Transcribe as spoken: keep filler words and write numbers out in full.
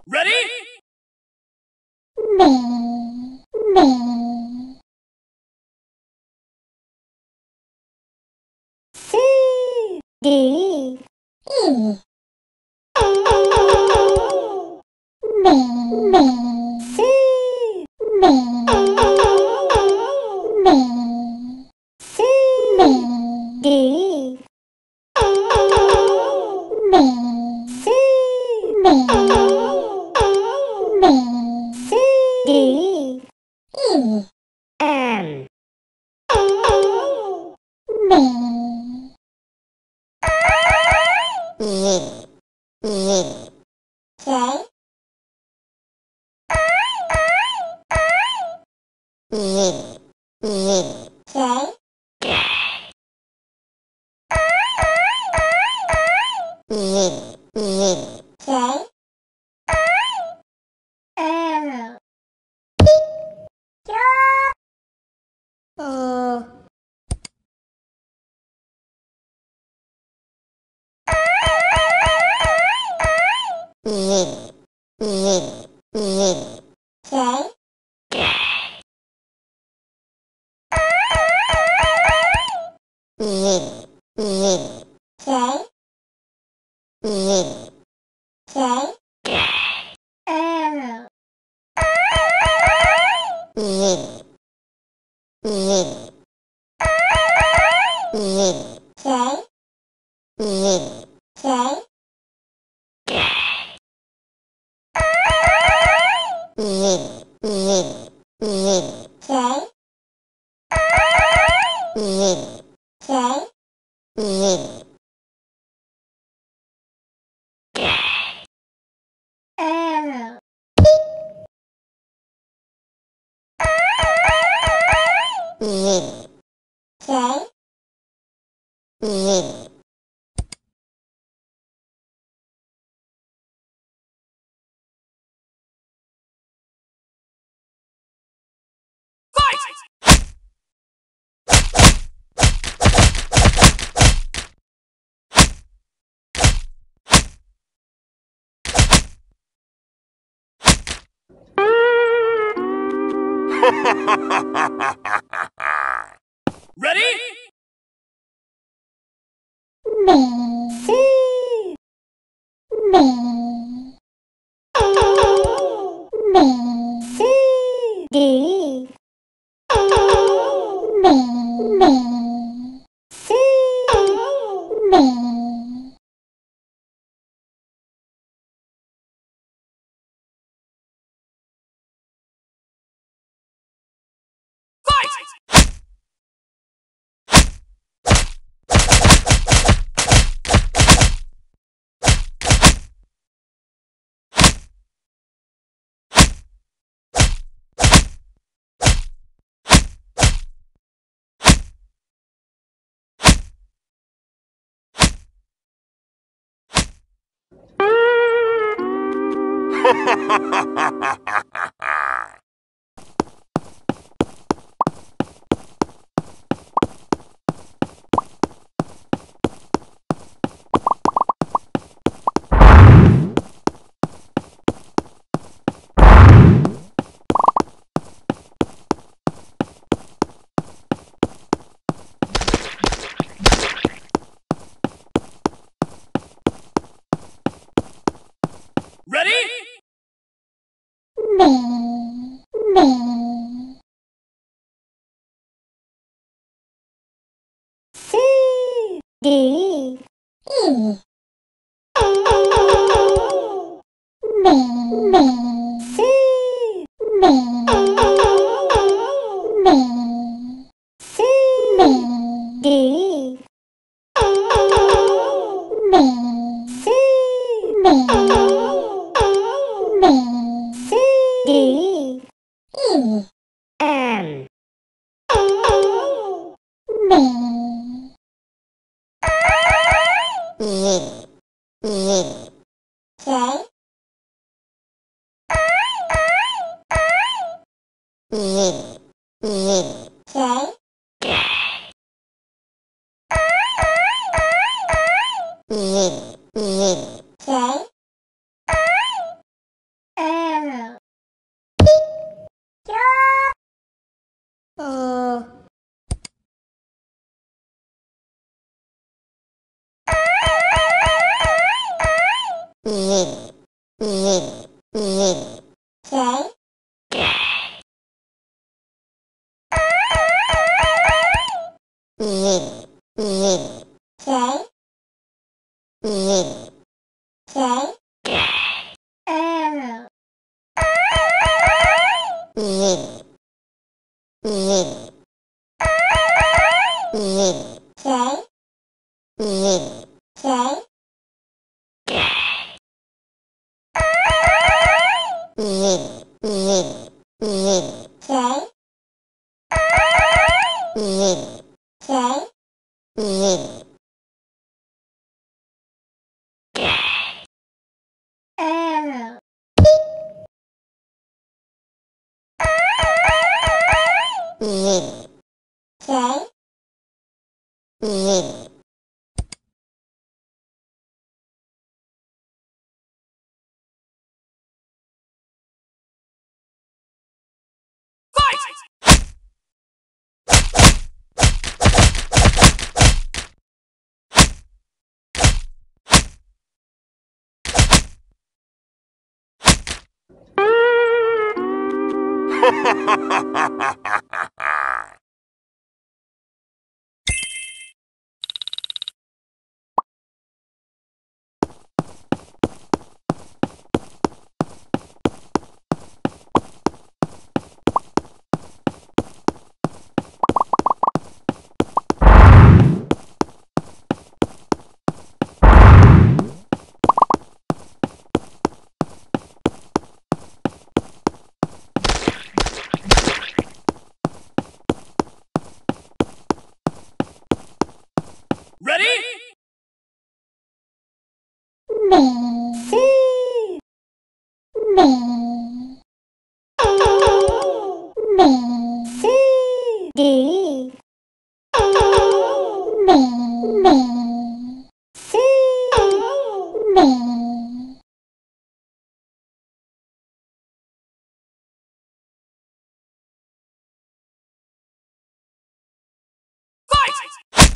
Ready? Me, me. C, D, E. Me, me. C, me. Me, C, me. D, me. C, me. Me, C, D, E. M. Me. E. E. K. E. E. K. E. E. K. L. Uh. E. E. E. K. E. E. K. E. K. L. E. E. E. K. E. K. E. E. E. K. E. K. E. L. E. K. E. Ready? Me. C. Me. Me. C. D. Me. Me. C. Me. Ready? Me. Me. C. D. E. Me. Me. C. Me. Me. C. Me. D. Me. C. Me. Me. C. D. E. M. Me. E. E. K. E. E. K. E. E. K. Z, Z, Z, J, Z, J, Z. Arrow. Z, J, Z. Fight! Ready? B, C, B, B, C, D, B, B, C, B. Fight!